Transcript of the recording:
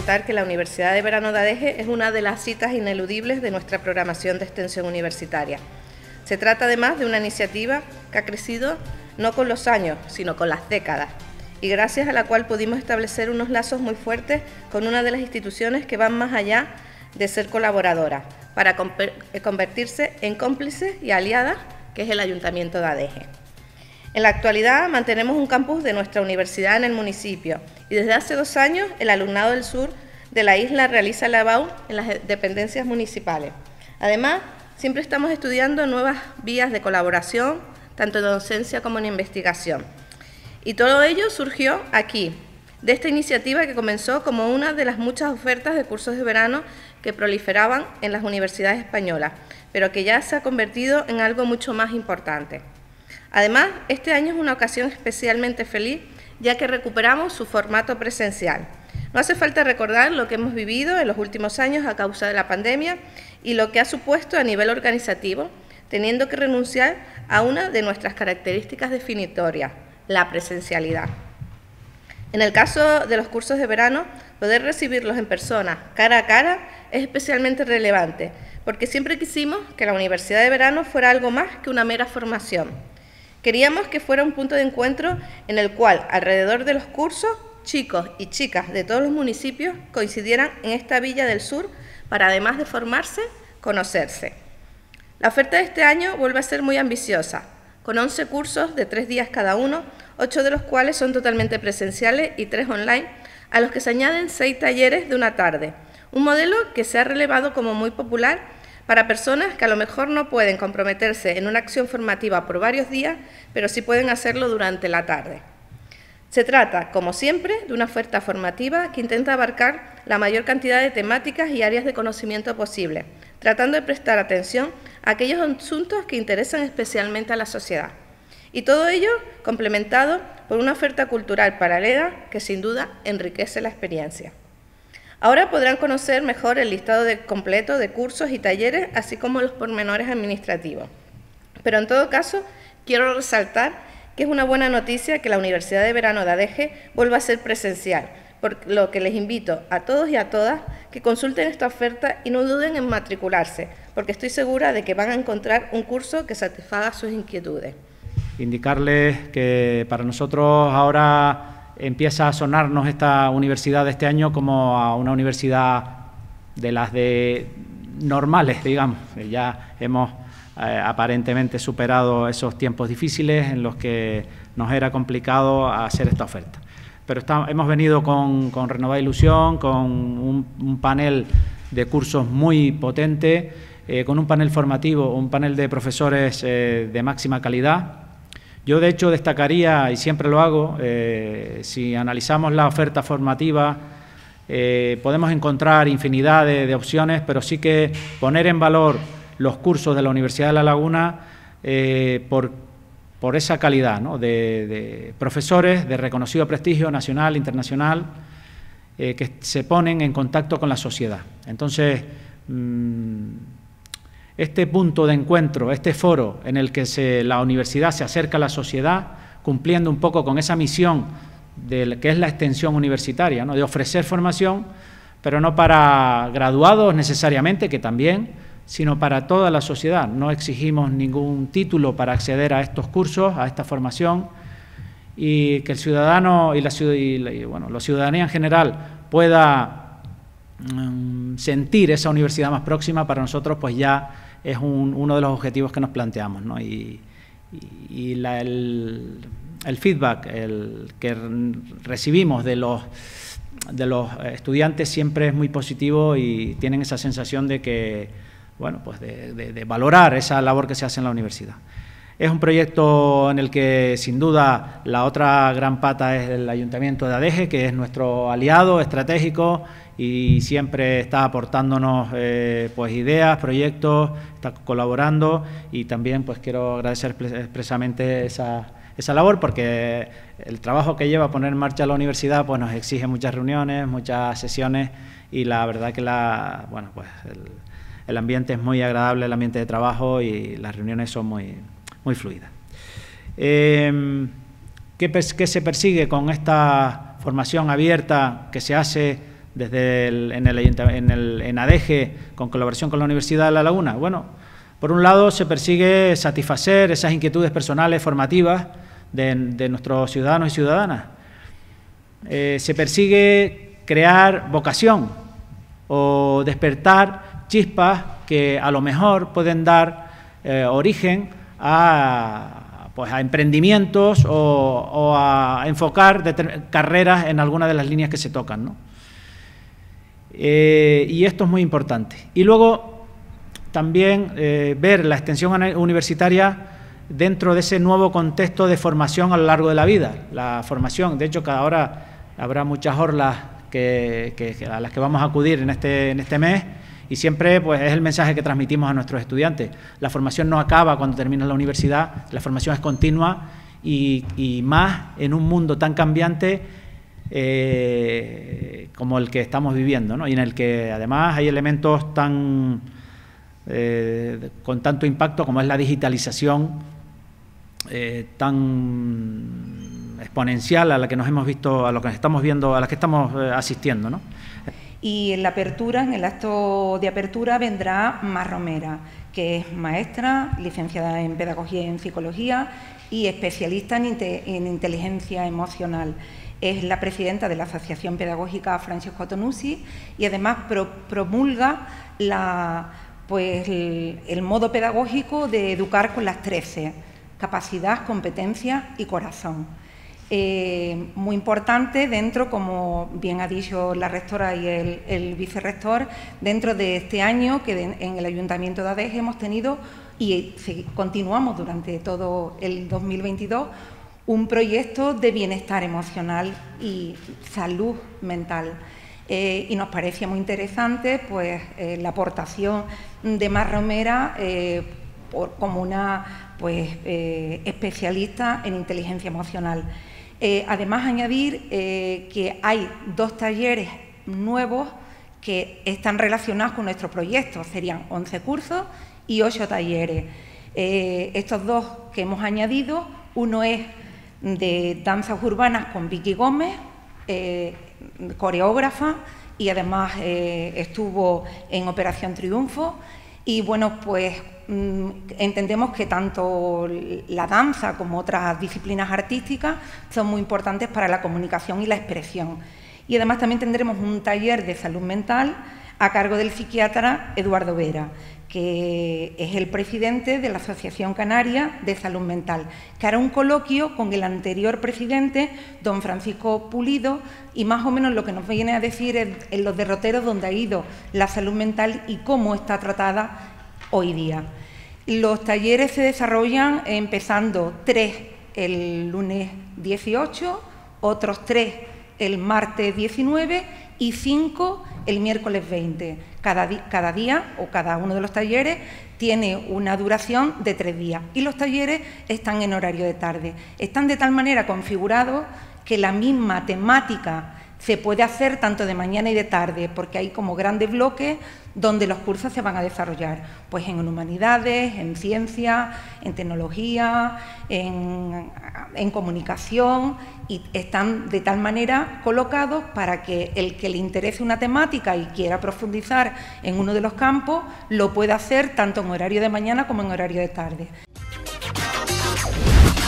comentar que la Universidad de Verano de ADEGE es una de las citas ineludibles de nuestra programación de extensión universitaria. Se trata además de una iniciativa que ha crecido no con los años, sino con las décadas, y gracias a la cual pudimos establecer unos lazos muy fuertes con una de las instituciones que van más allá de ser colaboradoras, para convertirse en cómplices y aliadas, que es el Ayuntamiento de ADEGE. En la actualidad mantenemos un campus de nuestra universidad en el municipio y desde hace 2 años el alumnado del sur de la isla realiza el ABAU en las dependencias municipales. Además, siempre estamos estudiando nuevas vías de colaboración, tanto en docencia como en investigación. Y todo ello surgió aquí, de esta iniciativa que comenzó como una de las muchas ofertas de cursos de verano que proliferaban en las universidades españolas, pero que ya se ha convertido en algo mucho más importante. Además, este año es una ocasión especialmente feliz, ya que recuperamos su formato presencial. No hace falta recordar lo que hemos vivido en los últimos años a causa de la pandemia y lo que ha supuesto a nivel organizativo, teniendo que renunciar a una de nuestras características definitorias, la presencialidad. En el caso de los cursos de verano, poder recibirlos en persona, cara a cara, es especialmente relevante, porque siempre quisimos que la Universidad de Verano fuera algo más que una mera formación. Queríamos que fuera un punto de encuentro en el cual, alrededor de los cursos, chicos y chicas de todos los municipios coincidieran en esta villa del sur para, además de formarse, conocerse. La oferta de este año vuelve a ser muy ambiciosa, con 11 cursos de 3 días cada uno, 8 de los cuales son totalmente presenciales y 3 online, a los que se añaden 6 talleres de una tarde, un modelo que se ha relevado como muy popular para personas que a lo mejor no pueden comprometerse en una acción formativa por varios días, pero sí pueden hacerlo durante la tarde. Se trata, como siempre, de una oferta formativa que intenta abarcar la mayor cantidad de temáticas y áreas de conocimiento posible, tratando de prestar atención a aquellos asuntos que interesan especialmente a la sociedad. Y todo ello complementado por una oferta cultural paralela que sin duda enriquece la experiencia. Ahora podrán conocer mejor el listado completo de cursos y talleres, así como los pormenores administrativos. Pero en todo caso, quiero resaltar que es una buena noticia que la Universidad de Verano de ADEGE vuelva a ser presencial, por lo que les invito a todos y a todas que consulten esta oferta y no duden en matricularse, porque estoy segura de que van a encontrar un curso que satisfaga sus inquietudes. Indicarles que para nosotros ahora empieza a sonarnos esta universidad de este año como a una universidad de las normales, digamos. Ya hemos aparentemente superado esos tiempos difíciles en los que nos era complicado hacer esta oferta. Pero hemos venido con renovada ilusión, con un panel de cursos muy potente, con un panel formativo, un panel de profesores de máxima calidad. Yo, de hecho, destacaría, y siempre lo hago, si analizamos la oferta formativa, podemos encontrar infinidad de opciones, pero sí que poner en valor los cursos de la Universidad de La Laguna por esa calidad, ¿no?, de profesores de reconocido prestigio nacional, internacional, que se ponen en contacto con la sociedad. Entonces, este punto de encuentro, este foro en el que la universidad se acerca a la sociedad, cumpliendo un poco con esa misión que es la extensión universitaria, ¿no?, de ofrecer formación, pero no para graduados necesariamente, que también, sino para toda la sociedad. No exigimos ningún título para acceder a estos cursos, a esta formación, y que el ciudadano y la ciudadanía en general pueda sentir esa universidad más próxima, para nosotros pues ya es uno de los objetivos que nos planteamos, ¿no? Y el feedback que recibimos de los estudiantes siempre es muy positivo y tienen esa sensación de que, bueno, pues de valorar esa labor que se hace en la universidad. Es un proyecto en el que, sin duda, la otra gran pata es el Ayuntamiento de ADEGE, que es nuestro aliado estratégico y siempre está aportándonos pues ideas, proyectos, está colaborando, y también pues quiero agradecer expresamente esa labor, porque el trabajo que lleva a poner en marcha la universidad pues nos exige muchas reuniones, muchas sesiones, y la verdad que el ambiente es muy agradable, el ambiente de trabajo, y las reuniones son muy fluidas. ¿Qué se persigue con esta formación abierta que se hace en ADEGE, con colaboración con la Universidad de La Laguna? Bueno, por un lado se persigue satisfacer esas inquietudes personales formativas de nuestros ciudadanos y ciudadanas. Se persigue crear vocación o despertar chispas que a lo mejor pueden dar origen a emprendimientos o a enfocar carreras en alguna de las líneas que se tocan, ¿no? Y esto es muy importante. Y luego también ver la extensión universitaria dentro de ese nuevo contexto de formación a lo largo de la vida. La formación, de hecho, cada hora habrá muchas orlas a las que vamos a acudir en este mes, y siempre pues es el mensaje que transmitimos a nuestros estudiantes. La formación no acaba cuando terminas la universidad, la formación es continua y más en un mundo tan cambiante como el que estamos viviendo, ¿no? Y en el que además hay elementos con tanto impacto como es la digitalización tan exponencial a la que nos hemos visto, a lo que estamos viendo, a la que estamos asistiendo, ¿no? Y en la apertura, en el acto de apertura, vendrá Mar Romera, que es maestra, licenciada en Pedagogía y en Psicología y especialista en inteligencia emocional. Es la presidenta de la Asociación Pedagógica Francesco Tonucci y además promulga el modo pedagógico de educar con las 13, capacidad, competencia y corazón. Muy importante dentro, como bien ha dicho la rectora y el vicerrector, dentro de este año que en el Ayuntamiento de ADEGE hemos tenido y continuamos durante todo el 2022 un proyecto de bienestar emocional y salud mental. Y nos parecía muy interesante pues, la aportación de Mar Romera como una especialista en inteligencia emocional. Además, añadir que hay 2 talleres nuevos que están relacionados con nuestro proyecto. Serían 11 cursos y 8 talleres. Estos 2 que hemos añadido, uno es de danzas urbanas con Vicky Gómez, coreógrafa, y además estuvo en Operación Triunfo. Y bueno, pues entendemos que tanto la danza como otras disciplinas artísticas son muy importantes para la comunicación y la expresión. Y además también tendremos un taller de salud mental a cargo del psiquiatra Eduardo Vera, que es el presidente de la Asociación Canaria de Salud Mental, que hará un coloquio con el anterior presidente, don Francisco Pulido, y más o menos lo que nos viene a decir es en los derroteros donde ha ido la salud mental y cómo está tratada hoy día. Los talleres se desarrollan empezando 3 el lunes 18, otros 3 el martes 19 y 5 el miércoles 20. Cada día o cada uno de los talleres tiene una duración de 3 días y los talleres están en horario de tarde. Están de tal manera configurados que la misma temática se puede hacer tanto de mañana y de tarde, porque hay como grandes bloques donde los cursos se van a desarrollar, pues en humanidades, en ciencia, en tecnología, en comunicación, y están de tal manera colocados para que el que le interese una temática y quiera profundizar en uno de los campos, lo pueda hacer tanto en horario de mañana como en horario de tarde.